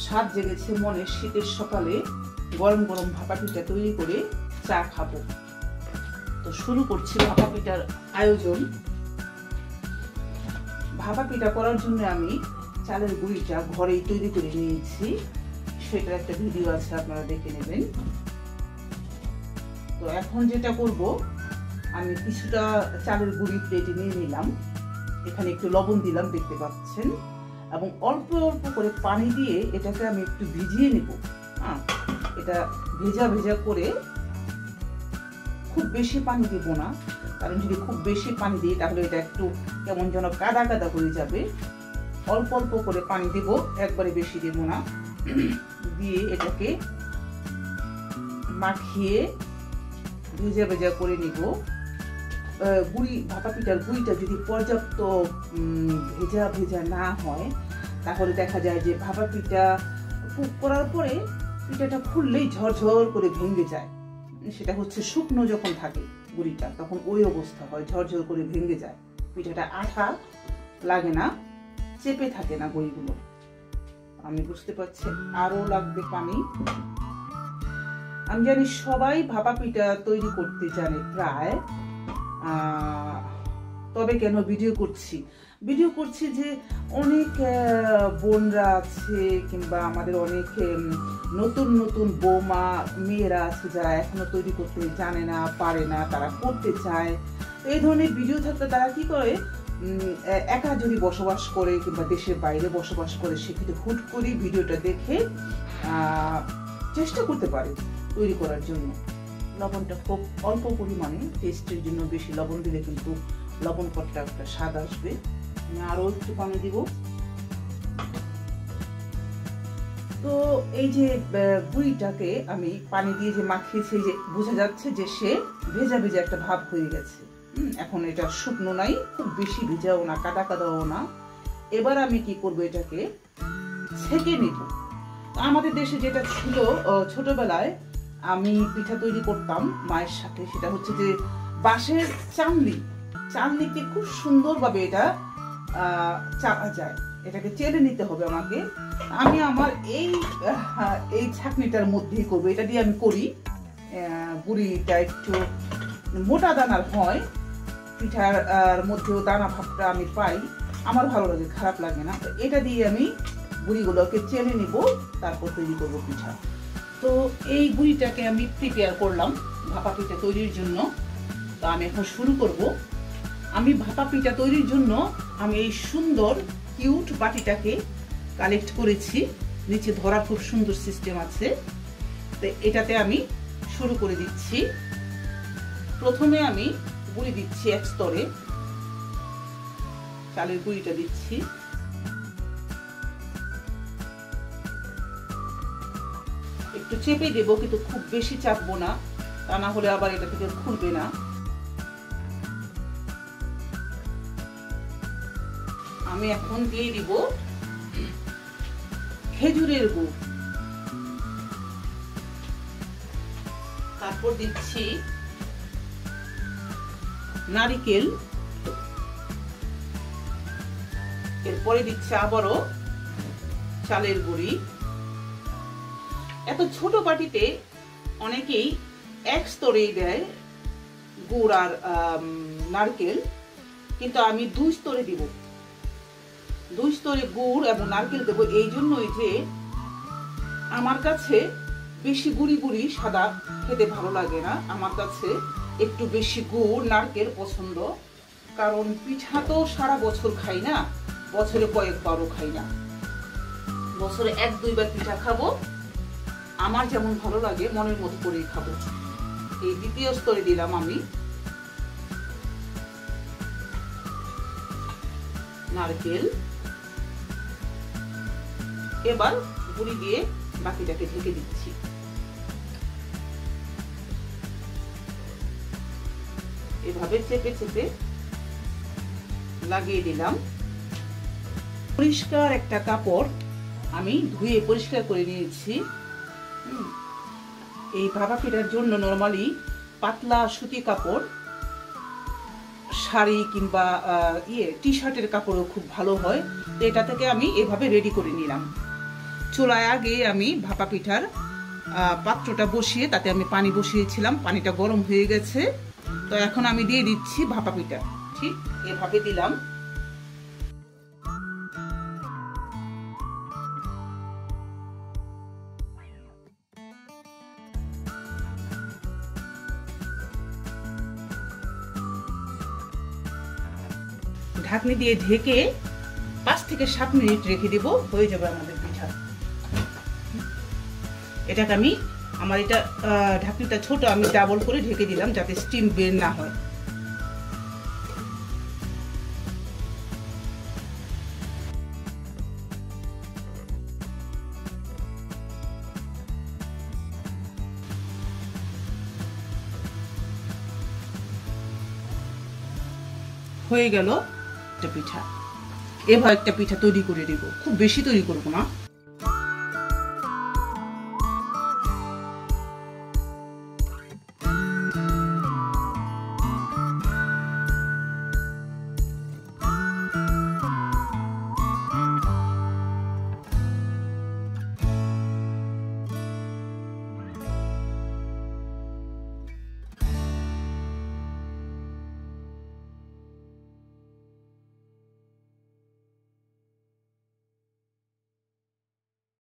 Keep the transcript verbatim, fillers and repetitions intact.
স্বাদ জেগেছে মনে শীতের সকালে গরম গরম ভাপা পিঠা তৈরি করে চা খাবো। তো শুরু করছি ভাপা পিঠার আয়োজন। ভাপা পিঠা করার জন্য আমি চালের গুঁড়িটা ঘরেই তৈরি করে নিয়েছি, সেটার একটা ভিডিও আছে, আপনারা দেখে নেবেন। তো এখন যেটা করব, আমি কিছুটা চালের গুঁড়ি প্লেটে নিয়ে নিলাম, এখানে একটু লবণ দিলাম দেখতে পাচ্ছেন, এবং অল্প অল্প করে পানি দিয়ে এটাকে আমি একটু ভিজিয়ে নেব। হ্যাঁ, এটা ভেজা ভেজা করে, খুব বেশি পানি দেব না, কারণ যদি খুব বেশি পানি দিই তাহলে এটা একটু কেমন যেন কাদা কাদা হয়ে যাবে। অল্প অল্প করে পানি দেব, একবারে বেশি দেব না। দিয়ে এটাকে মাখিয়ে ভেজা ভেজা করে নিব। গুঁড়ি ভাপা পিঠার গুঁড়িটা যদি পর্যাপ্ত ভেজা ভেজা না হয় তাহলে দেখা যায় যে ভাপা পিঠা কুক করার পরে পিঠাটা খুললেই ঝরঝর করে ভেঙে যায়। সেটা হচ্ছে শুকনো যখন থাকে গুঁড়িটা, তখন ওই অবস্থা হয়, ঝরঝর করে ভেঙে যায়, পিঠাটা আঠা লাগে না, চেপে থাকে না গুঁড়িগুলো। আমি বুঝতে পারছি আরো লাগবে পানি। আমি জানি সবাই ভাপা পিঠা তৈরি করতে জানে প্রায়, তবে কেন ভিডিও করছি ভিডিও করছি যে অনেক বোনরা আছে কিংবা আমাদের অনেক নতুন নতুন বৌমা মেয়েরা আছে যারা এখনো তৈরি করতে জানে না, পারে না, তারা করতে চায়। এই ধরনের ভিডিও থাকলে তারা কি করে, একা যদি বসবাস করে কিংবা দেশের বাইরে বসবাস করে, সেক্ষেত্রে হুট করে ভিডিওটা দেখে চেষ্টা করতে পারে তৈরি করার জন্য। লবণটা খুব অল্প পরিমাণে, টেস্টের জন্য বেশি লবণ দিলে কিন্তু লবণ কটটা একটা স্বাদ আসবে। আমি আরো একটু পানি দিব। তো এই যে গুঁড়িটাকে আমি পানি দিয়ে যে মাখিয়েছি, যে বোঝা যাচ্ছে যে সে ভেজা ভেজা একটা ভাব হয়ে গেছে। এখন এটা শুকনো নাই, খুব বেশি ভেজাও না, কাদা কাদাও না। এবার আমি কি করব, এটাকে ছেঁকে নিব। আমাদের দেশে যেটা ছিল ছোটবেলায়, আমি পিঠা তৈরি করতাম মায়ের সাথে, সেটা হচ্ছে যে বাঁশের চালনি, চালনিতে খুব সুন্দরভাবে এটা চাপা যায়, এটাকে চেলে নিতে হবে আমাকে। আমি আমার এই এই ছাঁকনিটার মধ্যেই করবো, এটা দিয়ে আমি করি। গুঁড়িটা একটু মোটা দানার হয়, পিঠার মধ্যেও দানা ভাবটা আমি পাই, আমার ভালো লাগে, খারাপ লাগে না। তো এটা দিয়ে আমি গুঁড়িগুলোকে চেলে নিব, তারপর তৈরি করব পিঠা। তো এই গুঁড়িটাকে আমি প্রিপেয়ার করলাম ভাপা পিঠা তৈরির জন্য। তো আমি এখন শুরু করব। আমি ভাপা পিঠা তৈরির জন্য আমি এই সুন্দর কিউট বাটিটাকে কালেক্ট করেছি, নিচে ধরার খুব সুন্দর সিস্টেম আছে। তো এটাতে আমি শুরু করে দিচ্ছি। প্রথমে আমি গুঁড়ি দিচ্ছি এক স্তরে, চালের গুঁড়িটা দিচ্ছি। একটু চেপে দেবো, কিন্তু খুব বেশি চাপবো না, তা না হলে আবার এটা থেকে খুলবে না। আমি এখন দিয়ে দিব খেজুরের গুড়, তারপর দিচ্ছি নারিকেল, এরপরে দিচ্ছি আবারও চালের গুঁড়ি। এত ছোট বাটিতে অনেকেই এক স্তরেই দেয় গুড় আর নারকেল, কিন্তু আমি দুই স্তরে দিব। দুই স্তরে গুড় এবং নারকেল দেবো এই জন্যই যে আমার কাছে বেশি গুড়ি গুড়ি সাদা খেতে ভালো লাগে না, আমার কাছে একটু বেশি গুড় নারকেল পছন্দ। কারণ পিঠা তো সারা বছর খাই না, বছরে কয়েকবারও খাই না, বছরে এক দুইবার পিঠা খাবো, আমার যেমন ভালো লাগে মনের মতো করেই খাবো। এই দ্বিতীয় স্তরে দিলাম আমি নারকেল। এবার গুঁড়ি দিয়ে বাকিটাকে ঢেকে দিচ্ছি। এভাবে চেপে চেপে লাগিয়ে দিলাম। পরিষ্কার একটা কাপড় আমি ধুয়ে পরিষ্কার করে নিয়েছি। এই ভাপা পিঠার জন্য নরমালি পাতলা সুতি কাপড়, শাড়ি কিংবা ইয়ে টি শার্টের কাপড়ও খুব ভালো হয়। এটা থেকে আমি এভাবে রেডি করে নিলাম। চুলায় আগে আমি ভাপা পিঠার পাত্রটা বসিয়ে তাতে আমি পানি বসিয়েছিলাম, পানিটা গরম হয়ে গেছে। তো এখন আমি দিয়ে দিচ্ছি ভাপা পিঠা, ঠিক এভাবে দিলাম। ঢাকনি দিয়ে ঢেকে পাঁচ থেকে সাত মিনিট রেখে দেব, হয়ে যাবে আমাদের পিঠা। এটাকে আমি আমার এটা ঢাকনিটা ছোট, আমি ডাবল করে ঢেকে দিলাম যাতে স্টিম বের না হয়। হয়ে গেল একটা পিঠা। এভাবে একটা পিঠা তৈরি করে দেব, খুব বেশি তৈরি করবো না।